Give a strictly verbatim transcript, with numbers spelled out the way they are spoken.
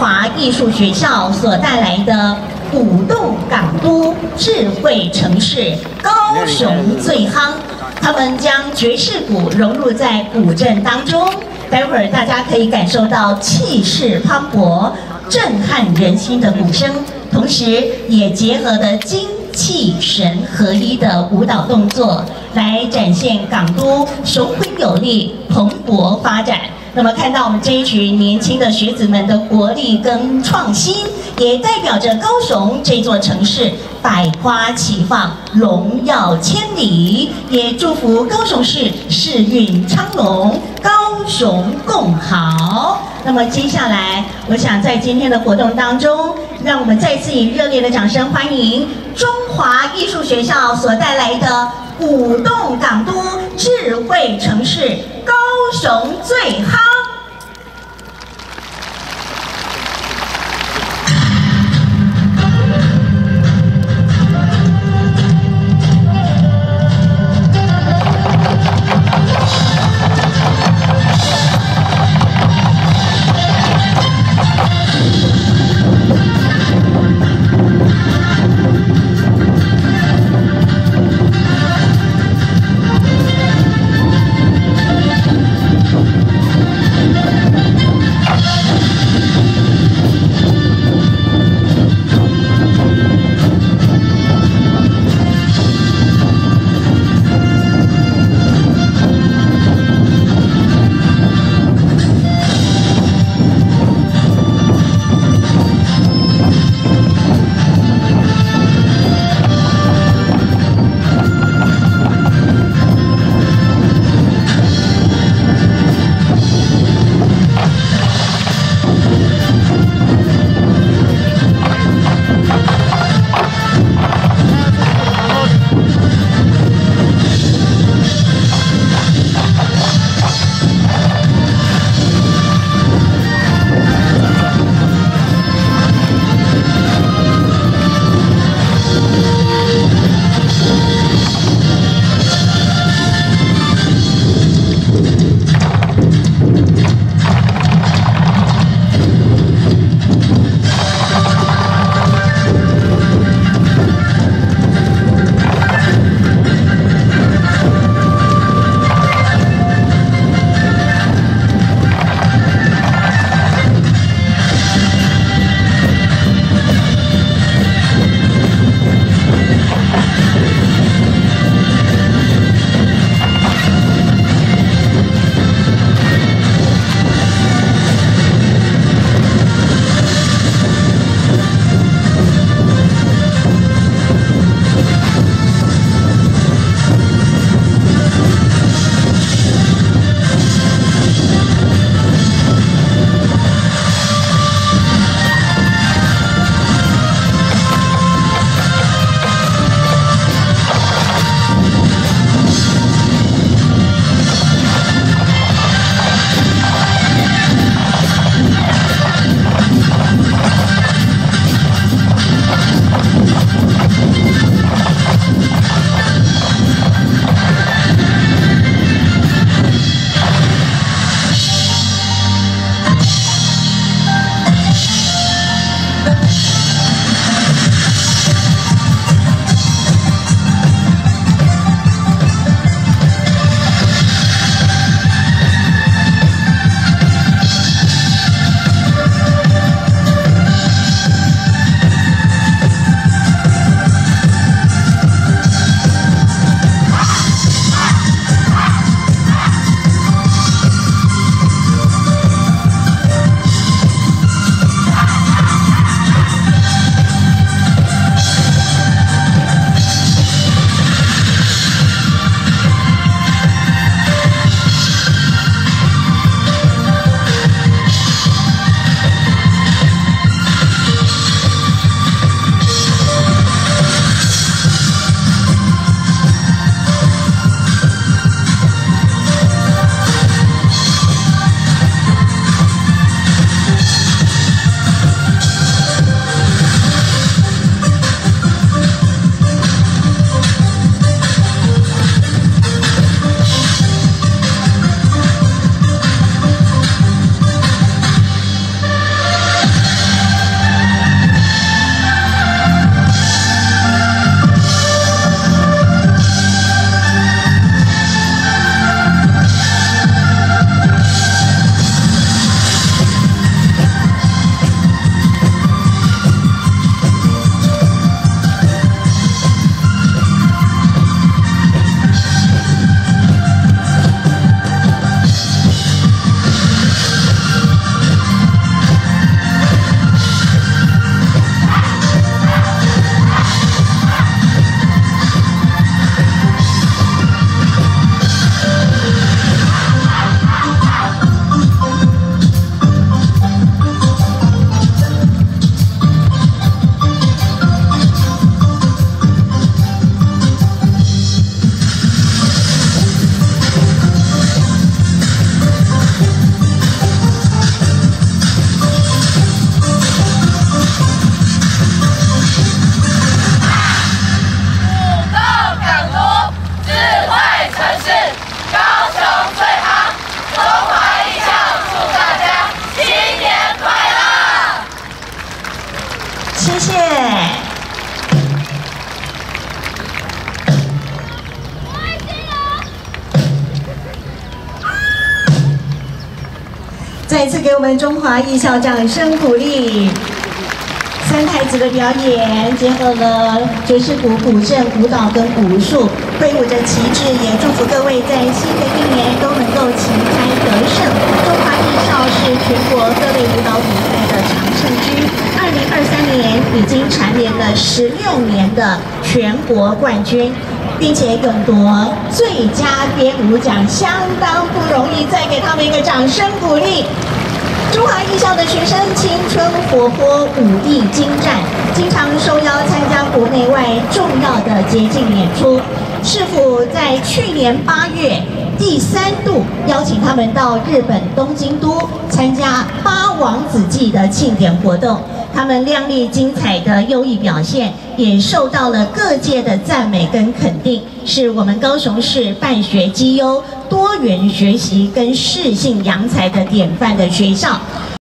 华艺术学校所带来的鼓动港都智慧城市高雄最夯，他们将爵士鼓融入在古镇当中，待会儿大家可以感受到气势磅礴、震撼人心的鼓声，同时也结合了精气神合一的舞蹈动作，来展现港都雄浑有力、蓬勃发展。那么看到我们这一群年轻的学子们的活力跟创新，也代表着高雄这座城市百花齐放、荣耀千里，也祝福高雄市世运昌隆、高雄共好。那么接下来，我想在今天的活动当中，让我们再次以热烈的掌声欢迎中华艺术学校所带来的鼓动港都智慧城市高雄最夯。 们中华艺校掌声鼓励。三太子的表演结合了爵士鼓、古镇、舞蹈跟武术，挥舞着旗帜，也祝福各位在新的一年都能够旗开得胜。中华艺校是全国各类舞蹈比赛的常胜军，二零二三年已经蝉联了十六年的全国冠军，并且勇夺最佳编舞奖，相当不容易，再给他们一个掌声鼓励。中华艺校的学生青春活泼、武艺精湛，经常受邀参加国内外重要的节庆演出。市府在去年八月第三度邀请他们到日本东京都参加八王子祭的庆典活动，他们亮丽精彩的优异表现，也受到了各界的赞美跟肯定，是我们高雄市办学绩优、多元学习跟适性扬才的典范的学校。